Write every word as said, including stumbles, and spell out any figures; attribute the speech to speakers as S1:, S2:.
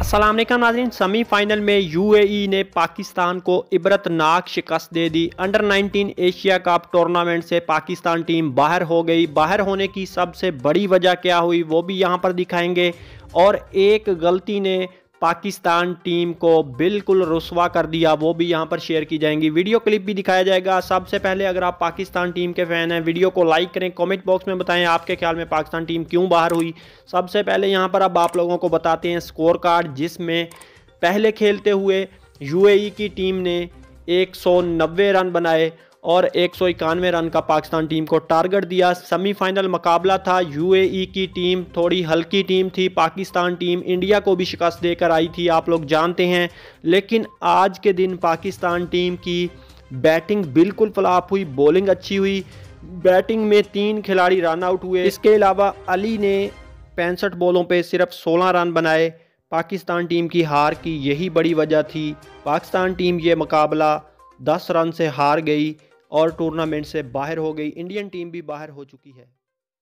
S1: अस्सलाम वालेकुम नाज़रीन। सेमीफाइनल में यूएई ने पाकिस्तान को इबरतनाक शिकस्त दे दी। Under nineteen Asia cup tournament से पाकिस्तान टीम बाहर हो गई। बाहर होने की सबसे बड़ी वजह क्या हुई वो भी यहाँ पर दिखाएंगे। और एक गलती ने पाकिस्तान टीम को बिल्कुल रुस्वा कर दिया, वो भी यहाँ पर शेयर की जाएंगी। वीडियो क्लिप भी दिखाया जाएगा। सबसे पहले अगर आप पाकिस्तान टीम के फ़ैन हैं, वीडियो को लाइक करें, कमेंट बॉक्स में बताएं आपके ख्याल में पाकिस्तान टीम क्यों बाहर हुई। सबसे पहले यहाँ पर अब आप लोगों को बताते हैं स्कोर कार्ड, जिसमें पहले खेलते हुए यूएई की टीम ने एक सौ नब्बे रन बनाए और एक सौ इक्यानवे रन का पाकिस्तान टीम को टारगेट दिया। सेमीफाइनल मुकाबला था। यूएई की टीम थोड़ी हल्की टीम थी। पाकिस्तान टीम इंडिया को भी शिकस्त देकर आई थी, आप लोग जानते हैं। लेकिन आज के दिन पाकिस्तान टीम की बैटिंग बिल्कुल फ्लॉप हुई, बॉलिंग अच्छी हुई। बैटिंग में तीन खिलाड़ी रन आउट हुए। इसके अलावा अली ने पैंसठ बॉलों पे सिर्फ सोलह रन बनाए। पाकिस्तान टीम की हार की यही बड़ी वजह थी। पाकिस्तान टीम ये मुकाबला दस रन से हार गई और टूर्नामेंट से बाहर हो गई। इंडियन टीम भी बाहर हो चुकी है।